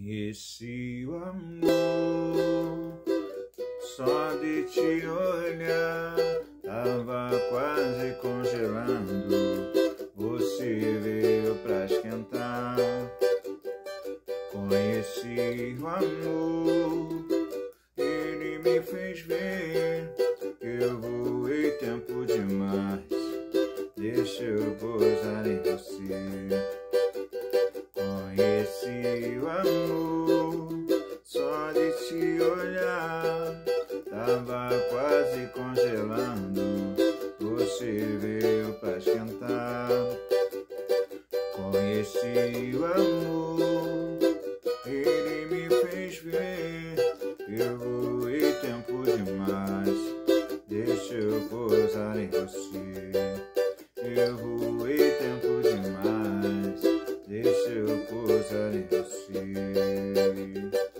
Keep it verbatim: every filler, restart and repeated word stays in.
Conheci o amor só de te olhar, tava quase congelando, você veio pra esquentar. Conheci o amor, ele me fez ver que eu voei tempo demais, deixa eu pousar em você. Conheci o amor só de te olhar, tava quase congelando, você veio pra esquentar. Conheci o amor, ele me fez ver que eu voei tempo demais, deixa eu pousar em você. Eu voei tempo demais, deixa eu pousar em você.